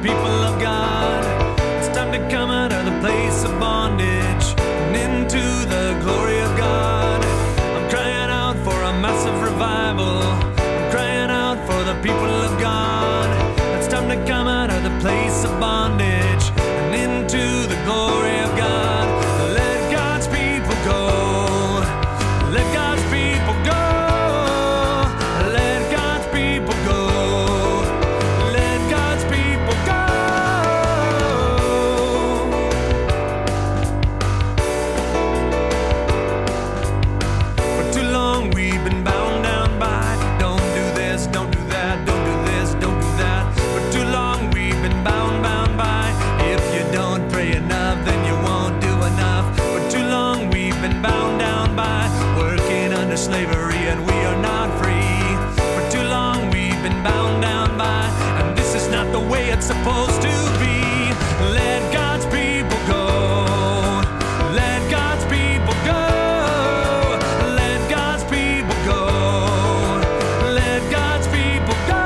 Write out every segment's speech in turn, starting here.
people of God. It's time to come out of the place of bondage and into the glory of God. I'm crying out for a massive revival. I'm crying out for the people of God. It's time to come out of the place of bondage and into the glory of God. Let God's people go. Let God's people go. Let God's people go. Let God's people go. For too long we've been bound down by don't do this, don't do that, don't do this, don't do that. For too long we've been bound by if you don't pray enough then you won't do enough. For too long we've been bound down by working under slavery and we are not free. For too long we've been bound down by, and this is not the way it's supposed to be. Let God's people go. Let God's people go. Let God's people go. Let God's people go.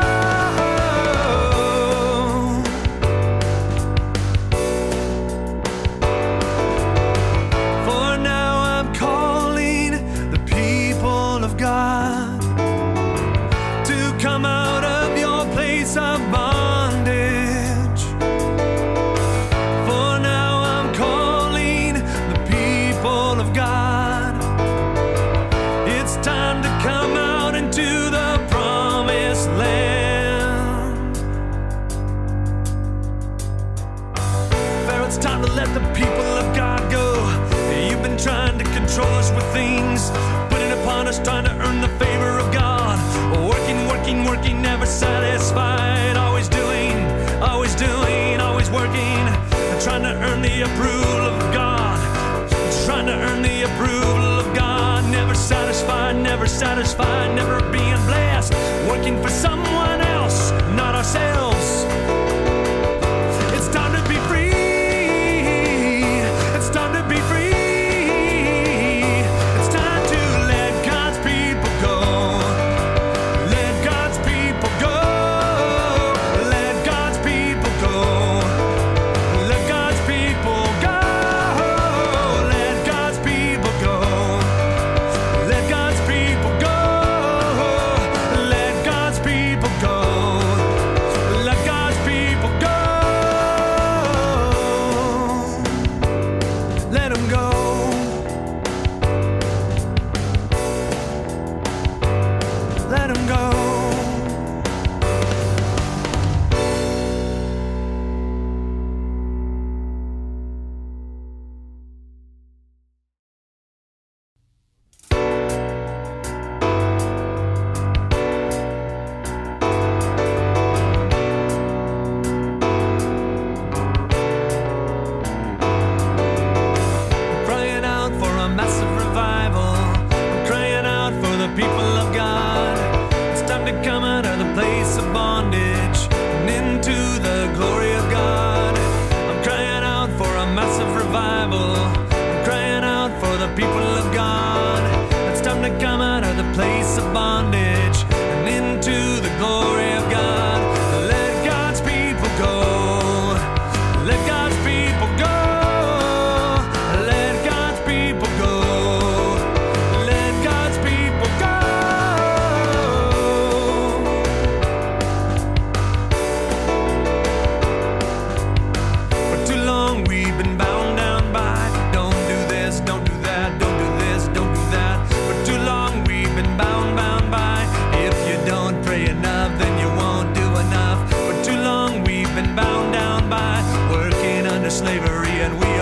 For now I'm calling the people of God to come out of your place of bondage. For now I'm calling the people of God. It's time to come out into the promised land. Pharaoh, it's time to let the people of God go. You've been trying to control us with things, putting upon us, trying to earn the favor of God. Working, never satisfied. Always doing, always working. Trying to earn the approval of God. Trying to earn the approval of God. Never satisfied, never being blessed. Working for someone else, not ourselves. It's time to be free. It's time to be free. It's time to let God's people go. Let God's people go. Let God's people go. Let God's people go. Let God's people go. Let God's people go. Let God's people go. Let God's people go. Let them go. Let them go. Crying out for a massive revival. I'm crying out for the people of God. It's time to come out of the place of bondage and into the glory of God. I'm crying out for a massive revival. I'm crying out for the people of God. It's time to come out of the place of bondage and into the glory of God. Let God's people go. Let God's people go. Let God's people go. Let God's people go. For too long we've been bound down by don't do this, don't do that, don't do this, don't do that. For too long we've been bound by if you don't pray enough then you won't do enough. For too long we've been bound down by working under slavery and we